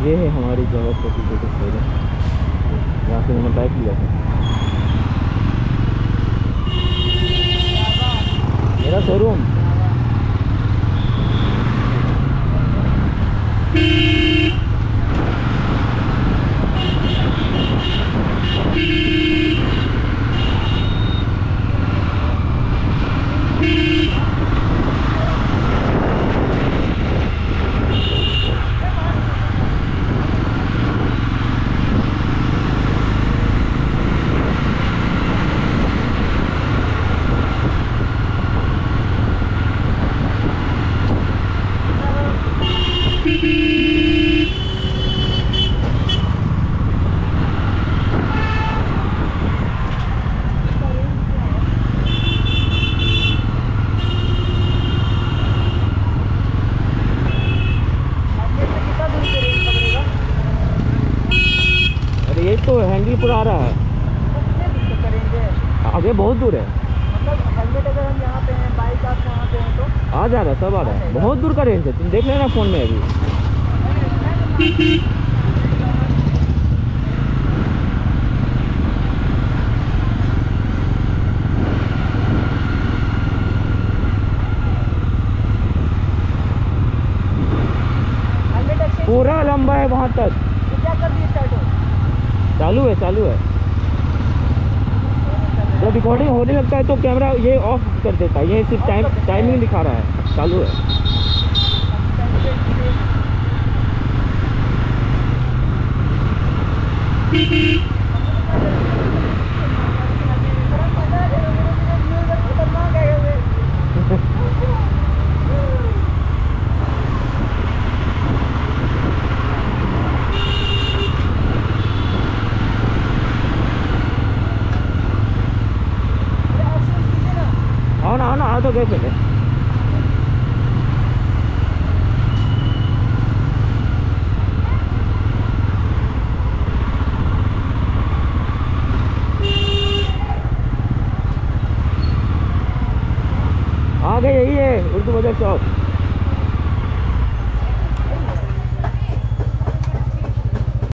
ये है हमारी जगह छोटी छोटी शोरूम, यहाँ से मैंने बाइक लिया था। मेरा शोरूम तो हैंडीपुर आ रहा है, आगे बहुत दूर है। मतलब हेलमेट अगर हम यहाँ पे हैं, बाइक आप वहाँ पे हैं तो आ जा रहा है, सब आ रहा है, बहुत दूर का रेंज है, तुम देख लेना फ़ोन में अभी। पूरा लंबा है वहाँ तक। तो क्या कर दिए स्टार्ट हो? चालू है, चालू है। जब रिकॉर्डिंग होने लगता है तो कैमरा ये ऑफ कर देता है, ये सिर्फ टाइमिंग दिखा रहा है, चालू है। ना आ तो गए पहले। आ गए, यही है उर्दू बाजार चौक।